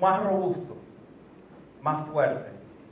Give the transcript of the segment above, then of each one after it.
más robusto, más fuerte,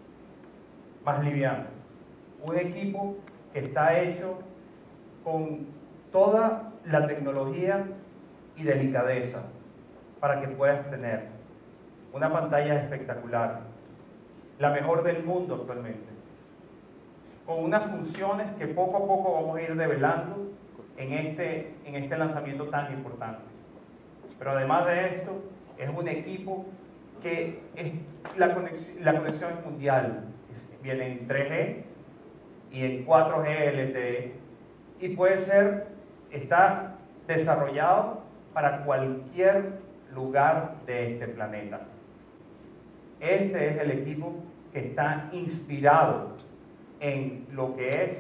más liviano. Un equipo que está hecho con toda la tecnología y delicadeza para que puedas tener una pantalla espectacular, la mejor del mundo actualmente, con unas funciones que poco a poco vamos a ir develando en este lanzamiento tan importante. Pero además de esto, es un equipo que la conexión es mundial, viene en 3G y en 4G LTE, y está desarrollado para cualquier lugar de este planeta. Este es el equipo que está inspirado en lo que es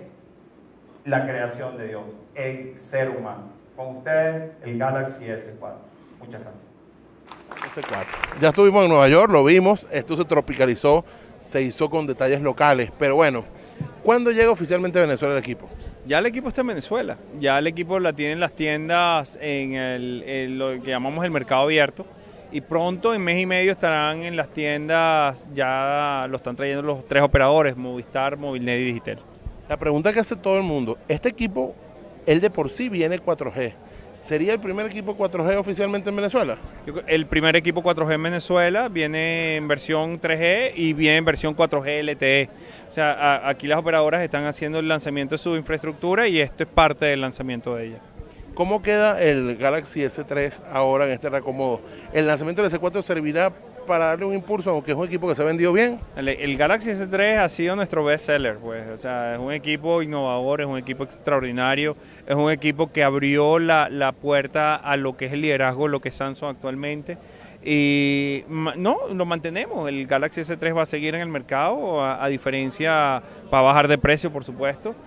la creación de Dios, el ser humano. Con ustedes, el Galaxy S4. Muchas gracias. S4. Ya estuvimos en Nueva York, lo vimos, esto se tropicalizó, se hizo con detalles locales, pero bueno, ¿cuándo llega oficialmente a Venezuela el equipo? Ya el equipo está en Venezuela, ya el equipo la tienen las tiendas en lo que llamamos el mercado abierto, y pronto, en mes y medio, estarán en las tiendas, ya lo están trayendo los 3 operadores, Movistar, Movilnet y Digitel. La pregunta que hace todo el mundo, este equipo, él de por sí viene 4G, ¿sería el primer equipo 4G oficialmente en Venezuela? El primer equipo 4G en Venezuela viene en versión 3G y viene en versión 4G LTE. O sea, aquí las operadoras están haciendo el lanzamiento de su infraestructura y esto es parte del lanzamiento de ella. ¿Cómo queda el Galaxy S3 ahora en este reacomodo? ¿El lanzamiento del S4 servirá para darle un impulso, aunque es un equipo que se ha vendido bien? El Galaxy S3 ha sido nuestro best seller, pues. O sea, es un equipo innovador, es un equipo extraordinario, es un equipo que abrió la puerta a lo que es el liderazgo, lo que es Samsung actualmente. Y no, lo mantenemos, el Galaxy S3 va a seguir en el mercado, a diferencia, va a bajar de precio, por supuesto,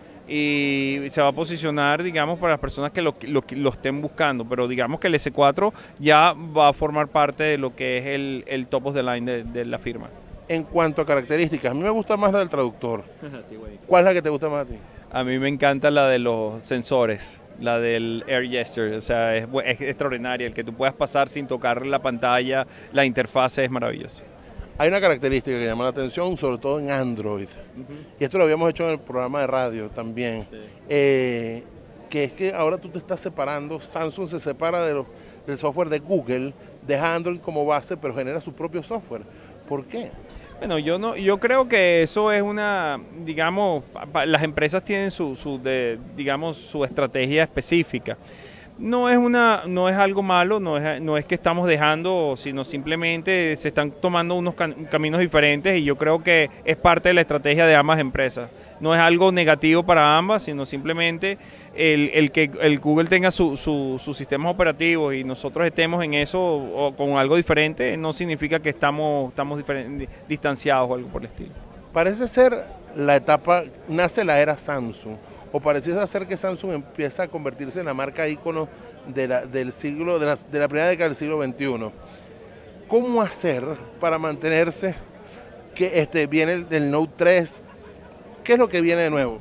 y se va a posicionar, digamos, para las personas que lo estén buscando, pero digamos que el S4 ya va a formar parte de lo que es el top of the line de la firma. En cuanto a características, a mí me gusta más la del traductor. Sí, ¿Cuál es la que te gusta más a ti? A mí me encanta la de los sensores, la del Air Gesture, o sea, es extraordinaria, el que tú puedas pasar sin tocar la pantalla, la interfaz es maravillosa. Hay una característica que llama la atención, sobre todo en Android, y esto lo habíamos hecho en el programa de radio también, sí. Que es que ahora tú te estás separando, Samsung se separa del software de Google, deja Android como base, pero genera su propio software. ¿Por qué? Bueno, yo creo que eso es digamos, las empresas tienen digamos, su estrategia específica. No es algo malo, no es que estamos dejando, sino simplemente se están tomando unos caminos diferentes y yo creo que es parte de la estrategia de ambas empresas. No es algo negativo para ambas, sino simplemente el que el Google tenga sus sistemas operativos y nosotros estemos en eso o con algo diferente, no significa que estamos distanciados o algo por el estilo. Parece ser la etapa, nace la era Samsung. ¿O pareciera ser que Samsung empieza a convertirse en la marca ícono de la primera década del siglo XXI? ¿Cómo hacer para mantenerse que viene el Note 3? ¿Qué es lo que viene de nuevo?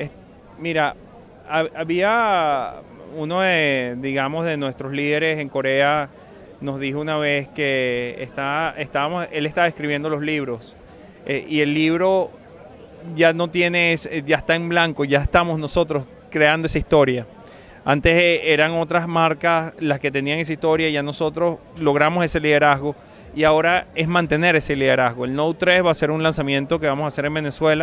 Mira, había uno digamos, de nuestros líderes en Corea, nos dijo una vez que él estaba escribiendo los libros y el libro ya está en blanco, ya estamos nosotros creando esa historia. Antes eran otras marcas las que tenían esa historia y ya nosotros logramos ese liderazgo y ahora es mantener ese liderazgo. El Note 3 va a ser un lanzamiento que vamos a hacer en Venezuela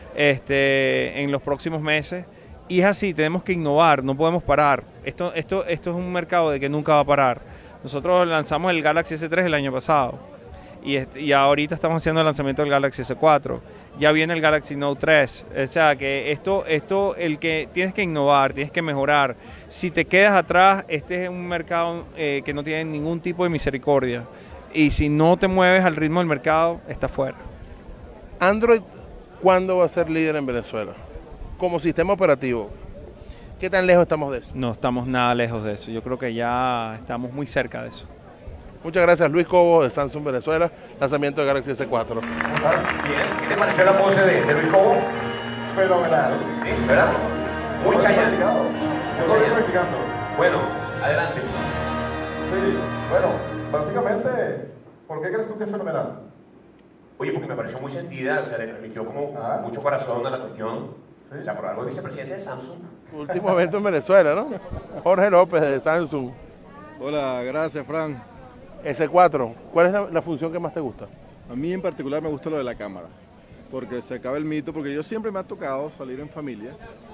en los próximos meses y es así, tenemos que innovar, no podemos parar. Esto es un mercado de que nunca va a parar. Nosotros lanzamos el Galaxy S3 el año pasado. Y ahorita estamos haciendo el lanzamiento del Galaxy S4, ya viene el Galaxy Note 3, o sea que el que tienes que innovar, tienes que mejorar. Si te quedas atrás, este es un mercado que no tiene ningún tipo de misericordia y si no te mueves al ritmo del mercado, estás fuera. Android, ¿cuándo va a ser líder en Venezuela? Como sistema operativo, ¿qué tan lejos estamos de eso? No estamos nada lejos de eso, yo creo que ya estamos muy cerca de eso. Muchas gracias, Luis Cobo, de Samsung Venezuela, lanzamiento de Galaxy S4. Bien, ¿qué te pareció la pose de Luis Cobo? Fenomenal. Sí, ¿verdad? Muy chayán. Yo lo estoy practicando. Bueno, adelante. Sí, bueno, básicamente ¿Por qué crees tú que es fenomenal? Oye, porque me pareció muy sentida, o sea, le transmitió como mucho corazón a la cuestión. ¿Sí? O sea, por algo es vicepresidente de Samsung. Último evento en Venezuela, ¿no? Jorge López de Samsung. Hola, gracias, Fran. S4, ¿cuál es la función que más te gusta? A mí en particular me gusta lo de la cámara, porque se acaba el mito, porque yo siempre me ha tocado salir en familia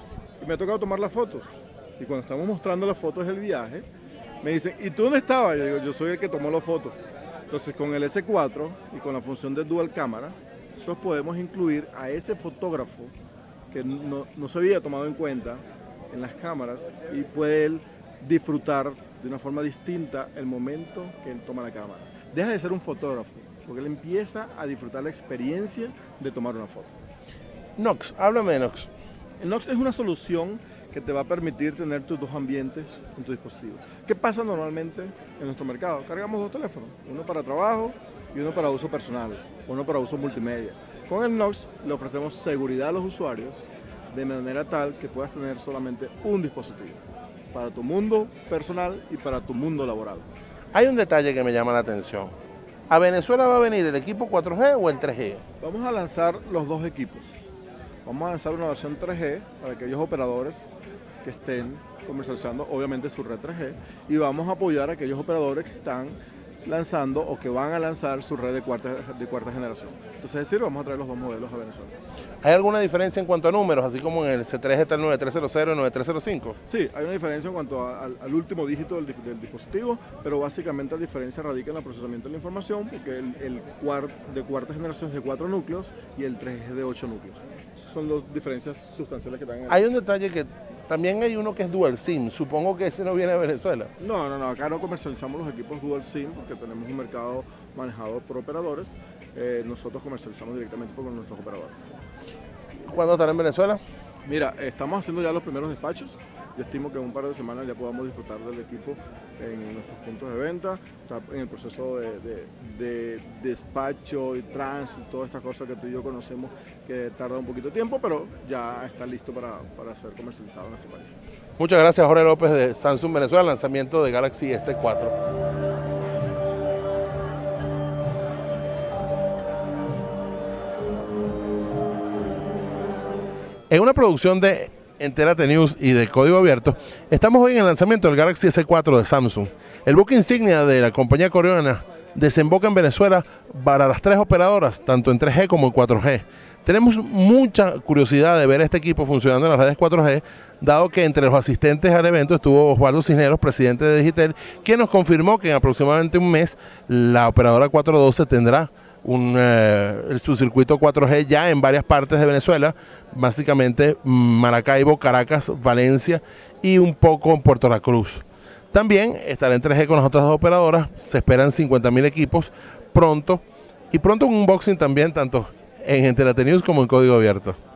y me ha tocado tomar las fotos. Y cuando estamos mostrando las fotos del viaje, me dicen, ¿y tú dónde estabas? Yo digo, yo soy el que tomó las fotos. Entonces con el S4 y con la función de dual cámara, nosotros podemos incluir a ese fotógrafo que no se había tomado en cuenta en las cámaras y puede él disfrutar de una forma distinta el momento que él toma la cámara. Deja de ser un fotógrafo, porque él empieza a disfrutar la experiencia de tomar una foto. Nox, háblame de Nox. El Nox es una solución que te va a permitir tener tus dos ambientes en tu dispositivo. ¿Qué pasa normalmente en nuestro mercado? Cargamos dos teléfonos, uno para trabajo y uno para uso personal, uno para uso multimedia. Con el Nox le ofrecemos seguridad a los usuarios de manera tal que puedas tener solamente un dispositivo para tu mundo personal y para tu mundo laboral. Hay un detalle que me llama la atención. ¿A Venezuela va a venir el equipo 4G o el 3G? Vamos a lanzar los dos equipos. Vamos a lanzar una versión 3G para aquellos operadores que estén comercializando, obviamente, su red 3G, y vamos a apoyar a aquellos operadores que están lanzando o que van a lanzar su red de cuarta generación. Entonces, es decir, vamos a traer los dos modelos a Venezuela. ¿Hay alguna diferencia en cuanto a números, así como en el C3 está el 9300 y 9305? Sí, hay una diferencia en cuanto al último dígito del dispositivo, pero básicamente la diferencia radica en el procesamiento de la información, porque el de cuarta generación es de 4 núcleos y el 3 es de 8 núcleos. Esas son las diferencias sustanciales que están en el... Hay un detalle que también hay uno que es Dual SIM, supongo que ese no viene de Venezuela. No, acá no comercializamos los equipos Dual SIM porque tenemos un mercado manejado por operadores. Nosotros comercializamos directamente con nuestros operadores. ¿Cuándo estará en Venezuela? Mira, estamos haciendo ya los primeros despachos. Yo estimo que en un par de semanas ya podamos disfrutar del equipo en nuestros puntos de venta. Está en el proceso de despacho y tránsito, todas estas cosas que tú y yo conocemos que tarda un poquito de tiempo, pero ya está listo para ser comercializado en nuestro país. Muchas gracias, Jorge López de Samsung Venezuela, lanzamiento de Galaxy S4. En una producción de Entérate News y de Código Abierto, estamos hoy en el lanzamiento del Galaxy S4 de Samsung. El buque insignia de la compañía coreana desemboca en Venezuela para las 3 operadoras, tanto en 3G como en 4G. Tenemos mucha curiosidad de ver este equipo funcionando en las redes 4G, dado que entre los asistentes al evento estuvo Osvaldo Cisneros, presidente de Digitel, quien nos confirmó que en aproximadamente un mes la operadora 412 tendrá su circuito 4G ya en varias partes de Venezuela, básicamente Maracaibo, Caracas, Valencia y un poco en Puerto La Cruz. También estará en 3G con las otras dos operadoras, se esperan 50.000 equipos pronto, y pronto un unboxing también tanto en Entérate News como en Código Abierto.